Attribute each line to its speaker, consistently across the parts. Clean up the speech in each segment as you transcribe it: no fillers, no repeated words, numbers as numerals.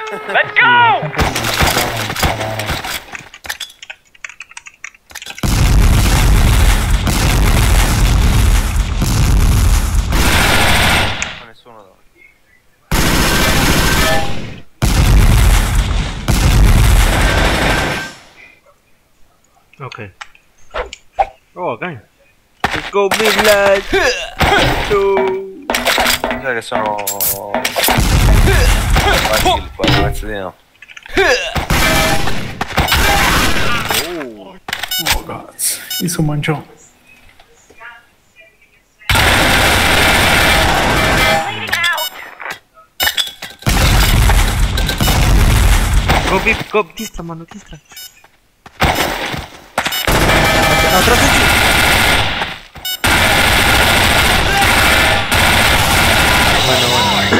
Speaker 1: Let's go!
Speaker 2: Nessuno davanti.
Speaker 3: Ok. Oh, dai. Let's go, Midland!
Speaker 2: Mi sa che sono... Guardi qua, ragazzi di no.
Speaker 4: Oh, cazzo. Mi sono mangiato.
Speaker 3: Go, Vip, go, destra, mano, destra. Atrás de ti. Bueno.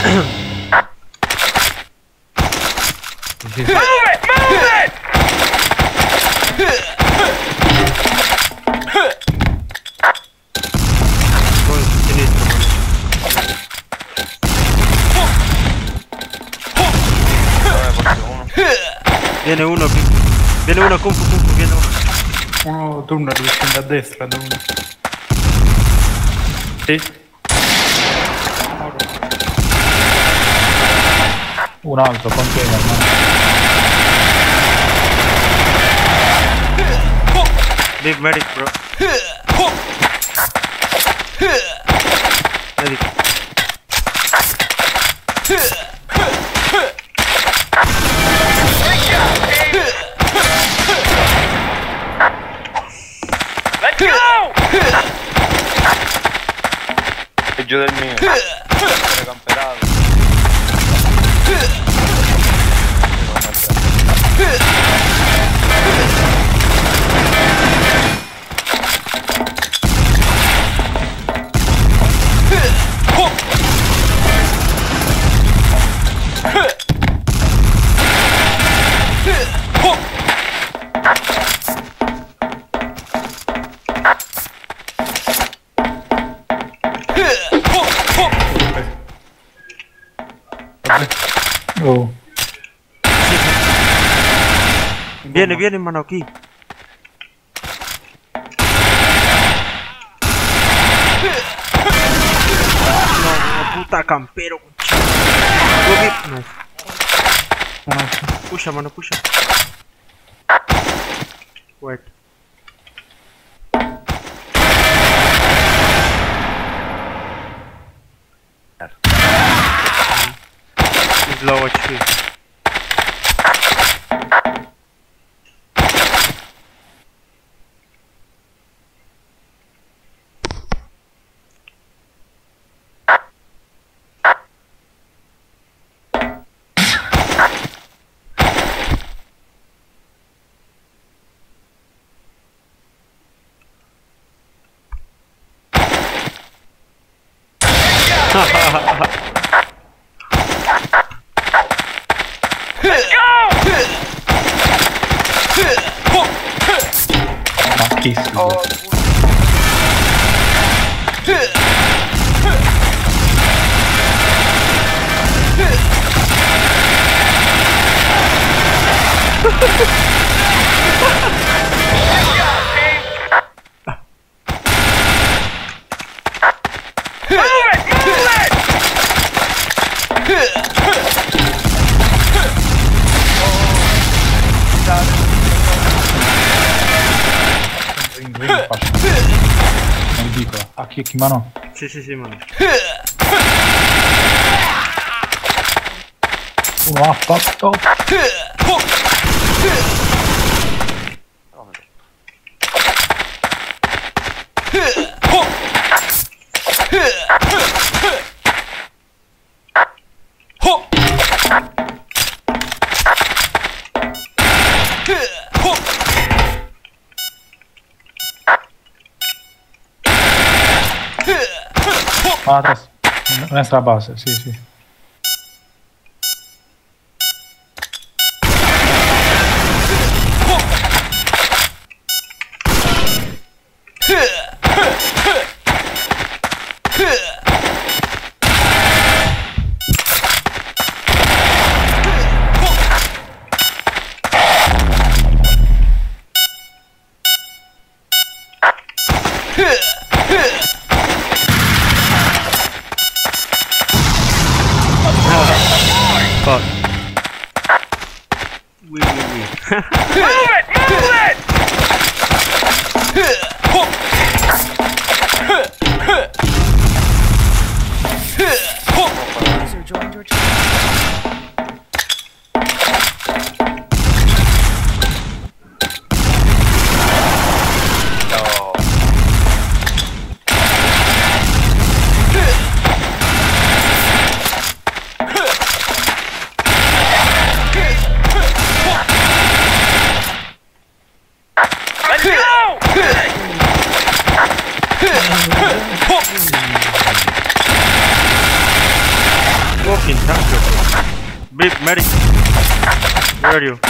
Speaker 1: Move it! Move it!
Speaker 3: Viene uno, viene uno, Kung Fu, viene uno.
Speaker 4: Uno tunnel che scende a destra da uno. Sì. Un altro container, ma...
Speaker 3: Big medic, bro. Medic.
Speaker 1: Let's go!
Speaker 2: Peggio del mio. Era camperato.
Speaker 4: Oh.
Speaker 3: Viene, mano, aquí. No, puta campero. No. Pusha, mano, pusha. Wait. He's low HP.
Speaker 1: Let's go!
Speaker 4: Ma chi si
Speaker 2: Oh,
Speaker 1: Move it! Move it!
Speaker 4: non dico. A chi mano?
Speaker 3: Sì, mano.
Speaker 4: Uno ha fatto. Atrás. Nuestra base, sì.
Speaker 5: User joined your channel.
Speaker 2: No.
Speaker 1: Let's go!
Speaker 3: Walking, tanker. Beep, medic. Where are you?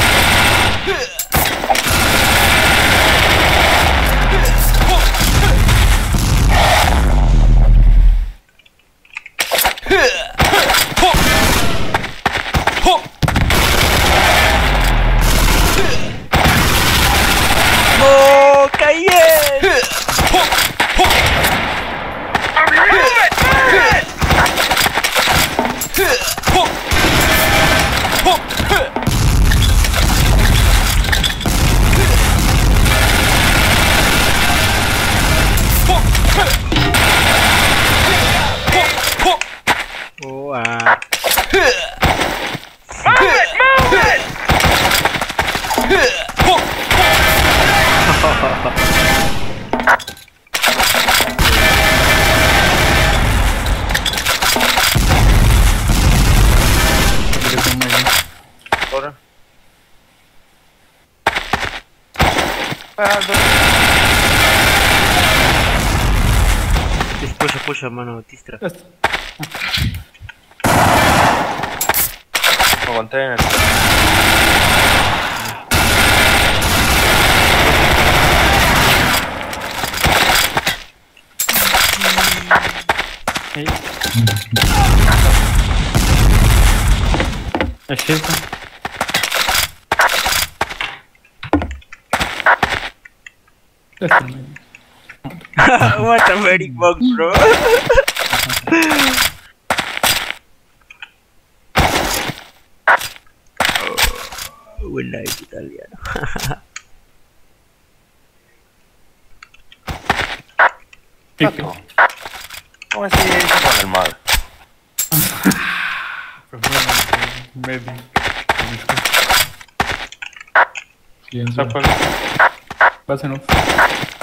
Speaker 3: ¡No! ¡Caí! Oh, ah.
Speaker 2: Ahora.
Speaker 3: Pusha, mano, Tistra.
Speaker 2: Aguanté en el...
Speaker 4: Es eso.
Speaker 3: What a very bug, bro. Buen night italiano.
Speaker 2: ¿Cómo así con el mal?
Speaker 4: Silencio. Pásenos.